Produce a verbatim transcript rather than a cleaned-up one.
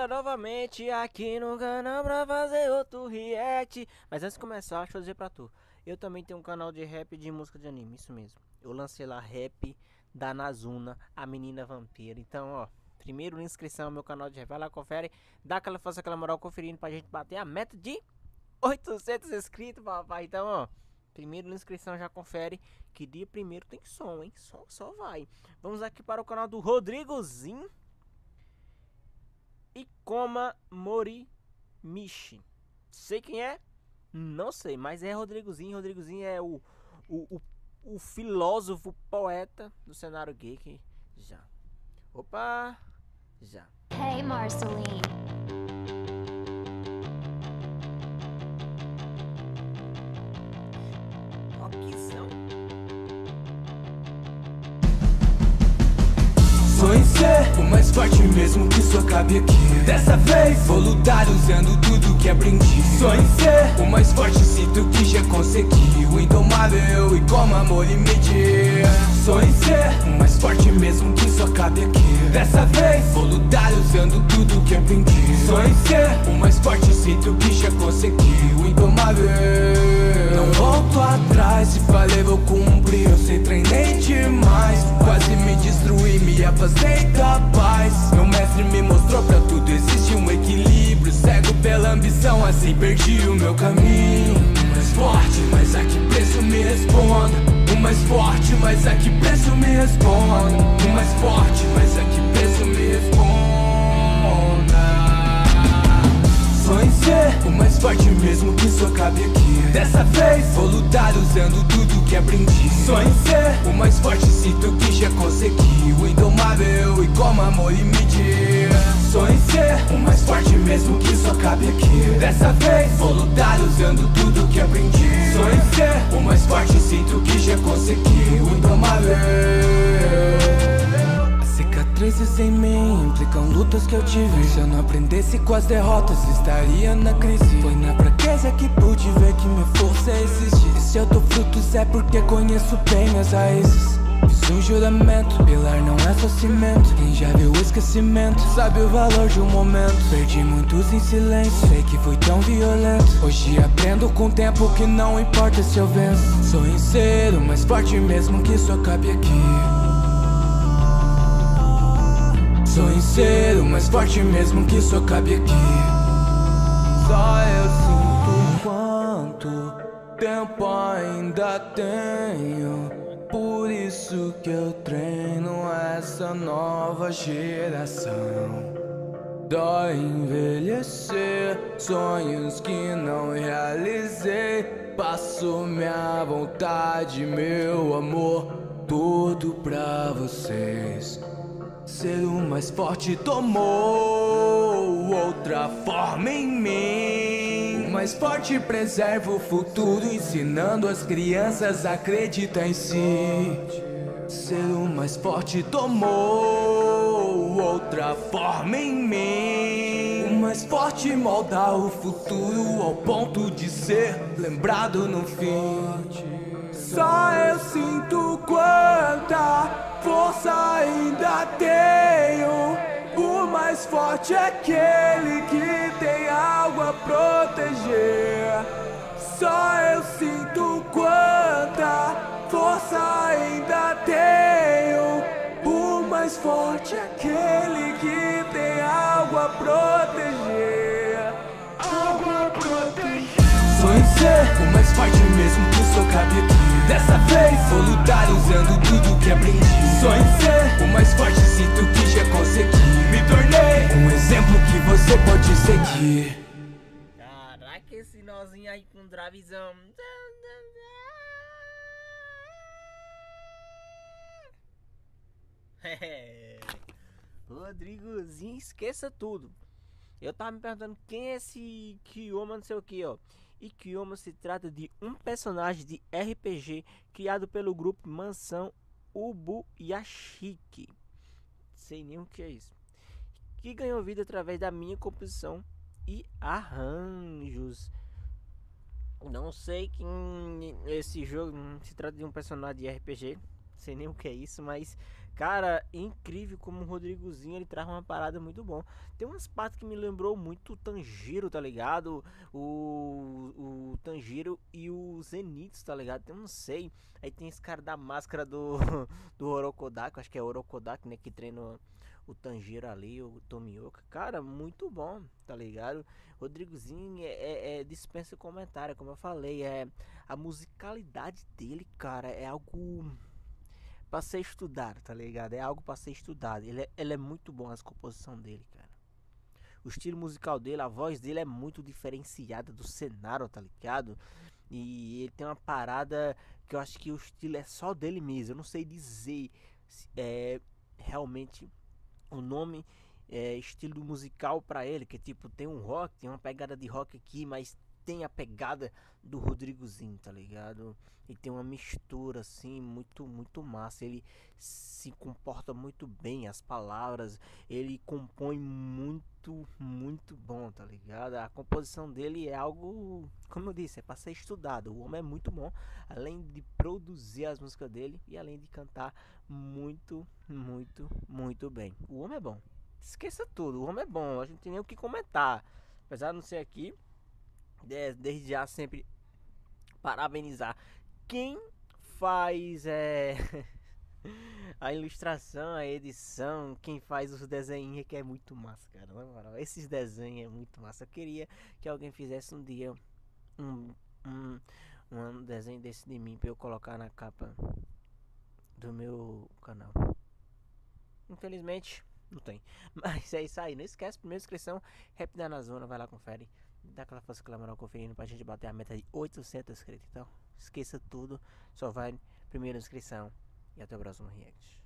galera, novamente aqui no canal pra fazer outro react. Mas antes de começar, deixa eu dizer pra tu, eu também tenho um canal de rap de música de anime, isso mesmo. Eu lancei lá rap da Nazuna, a menina vampira. Então, ó, primeiro inscrição no meu canal de rap, vai lá, confere, dá aquela força, aquela moral, conferindo pra gente bater a meta de oitocentos inscritos, papai. Então, ó, primeiro inscrição, já confere que dia primeiro tem som, hein? Só, só vai. Vamos aqui para o canal do Rodrigozinho e Coma Morimichi. Sei quem é? Não sei, mas é Rodrigozinho. Rodrigozinho é o, o, o, o filósofo, poeta do cenário geek. Já. Opa! Já. Hey, Marceline. Sonho em ser o mais forte mesmo que isso acabe aqui. Dessa vez vou lutar usando tudo que aprendi. Sonho em ser o mais forte, sinto que já consegui. O indomável e como amor limite. Sonho em ser o mais forte mesmo que isso acabe aqui. Dessa vez vou lutar usando tudo que aprendi. Sonho em ser o mais forte, sinto que já consegui. O indomável. Não volto atrás, se falei vou cumprir. Eu sei, treinei demais, quase me destruí, me afastei da paz. Meu mestre me mostrou pra tudo existe um equilíbrio. Cego pela ambição, assim perdi o meu caminho. O mais forte, mas a que preço me responda. O mais forte, mas a que preço me responda. O mais forte, mas a que preço me responda. Sonho em ser o mais forte mesmo que isso acabe aqui. Dessa vez vou lutar usando tudo que aprendi. Sonho em ser o mais forte, sinto que já consegui. O indomável e como amor limite. Sonho em ser o mais forte mesmo que isso acabe aqui. Dessa vez vou lutar usando tudo que aprendi. Sonho em ser o mais forte, sinto que já consegui. O indomável. Cicatrizes em mim implicam lutas que eu tive. Se eu não aprendesse com as derrotas, estaria na crise. Foi na fraqueza que pude ver que minha força existe. E se eu dou frutos é porque conheço bem as raízes. Fiz um juramento, pilar não é só cimento. Quem já viu o esquecimento sabe o valor de um momento. Perdi muitos em silêncio, sei que fui tão violento. Hoje aprendo com o tempo que não importa se eu venço. Sonho em ser o mais forte mesmo que isso acabe aqui. Sonho em ser o mais forte mesmo que isso acabe aqui. Só eu sinto quanto tempo ainda tenho. Por isso que eu treino essa nova geração. Dói envelhecer, sonhos que não realizei. Passo minha vontade, meu amor, tudo pra vocês. Ser o mais forte tomou outra forma em mim. O mais forte preserva o futuro, ensinando as crianças a acreditar em si. Ser o mais forte tomou outra forma em mim. O mais forte molda o futuro ao ponto de ser lembrado no fim. Só eu sinto quanta força ainda tenho. O mais forte é aquele que tem algo a proteger. Só eu sinto quanta força ainda tenho. O mais forte é aquele que tem algo a proteger. Algo a proteger. Sonho em ser o mais forte mesmo que isso cabe aqui. Dessa vez vou lutar usando tudo que aprendi. Sonho em ser o mais forte, sinto que já consegui. Me tornei um exemplo que você pode seguir. Caraca, esse nozinho aí com drivezão. Rodrigozinho, esqueça tudo. Eu tava me perguntando quem é esse Kiyoma, não sei o que, ó. E Kiyoma se trata de um personagem de R P G criado pelo grupo Mansão Ubuyashiki. Sei nem o que é isso. Que ganhou vida através da minha composição e arranjos. Não sei quem esse jogo se trata de um personagem de R P G. sei nem o que é isso, mas, cara, incrível como o Rodrigozinho ele traz uma parada muito bom. Tem umas partes que me lembrou muito o Tanjiro, tá ligado? O, o Tanjiro e o Zenitsu, tá ligado? Eu não sei. Aí tem esse cara da máscara do, do Orokodaki, acho que é Orokodaki, né? Que treina o Tanjiro ali, o Tomioka. Cara, muito bom, tá ligado? Rodrigozinho é, é, é dispensa comentário, como eu falei. É, a musicalidade dele, cara, é algo pra ser estudado, tá ligado? É algo pra ser estudado. Ele é, ele é muito bom as composição dele, cara. O estilo musical dele, a voz dele é muito diferenciada do cenário, tá ligado? E ele tem uma parada que eu acho que o estilo é só dele mesmo. Eu não sei dizer se é realmente o nome, é, estilo musical pra ele, que tipo tem um rock, tem uma pegada de rock aqui, mas tem a pegada do Rodrigozinho, tá ligado? E tem uma mistura assim muito muito massa. Ele se comporta muito bem, as palavras, ele compõe muito muito bom, tá ligado? A composição dele é algo, como eu disse, é para ser estudado. O homem é muito bom, além de produzir as músicas dele e além de cantar muito muito muito bem. O homem é bom. Esqueça tudo, o homem é bom. A gente não tem nem o que comentar. Apesar de não ser aqui, desde já sempre parabenizar quem faz é, a ilustração, a edição, quem faz os desenhos, que é muito massa, cara. Na moral, esses desenhos é muito massa. Eu queria que alguém fizesse um dia um, um, um desenho desse de mim pra eu colocar na capa do meu canal. Infelizmente, não tem. Mas é isso aí. Não esquece, primeira inscrição, Rap da Amazônia, vai lá, confere. Dá aquela força, aquela moral conferindo pra gente bater a meta de oitocentos inscritos. Então, esqueça tudo. Só vai primeira inscrição. E até o próximo react.